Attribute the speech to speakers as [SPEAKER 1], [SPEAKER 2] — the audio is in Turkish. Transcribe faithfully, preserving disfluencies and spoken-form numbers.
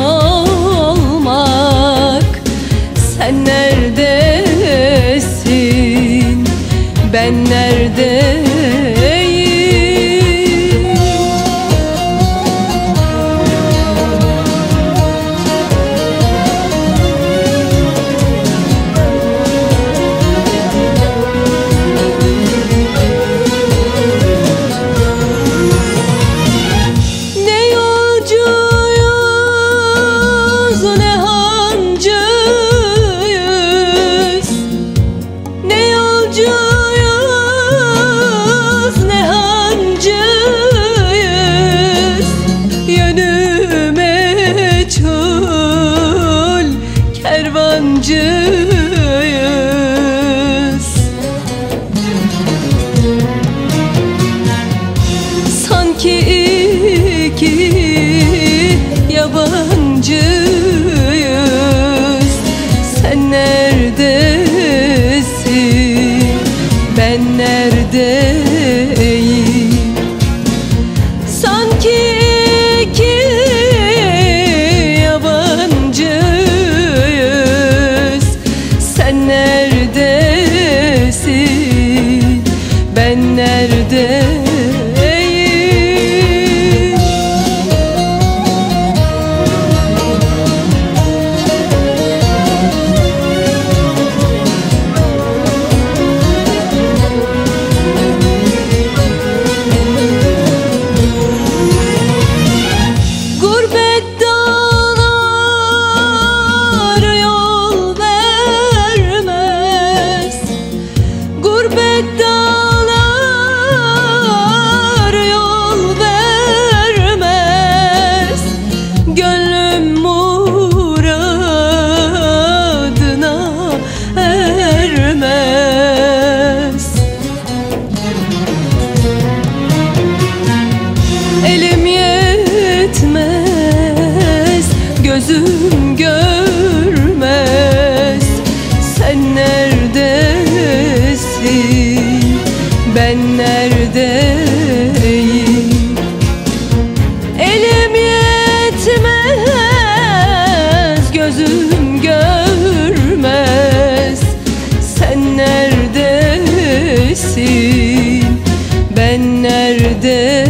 [SPEAKER 1] olmak. Sen neredesin, ben neredeyim? Ne yolcuyuz, ne hancıyız. Ne yolcuyuz, ne hancıyız. Yönü meçhul kervancıyız. Sanki iki yabancıyız. Sen neredesin, ben neredeyim? Sanki iki yabancıyız. Sen neredesin, ben neredeyim? Dağlar yol vermez, gönlüm muradına ermez. Elim yetmez, gözüm görmez. Sen neredesin, ben neredeyim? Elim yetmez, gözüm görmez. Sen neredesin, ben neredeyim?